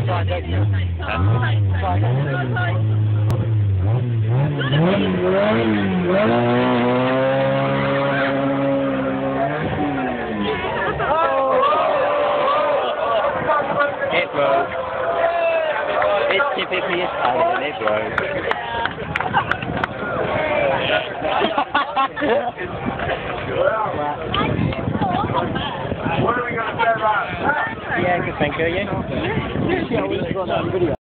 It broke. It's typically Italian, it broke. What are we going to say about that? Yeah, good, thank you.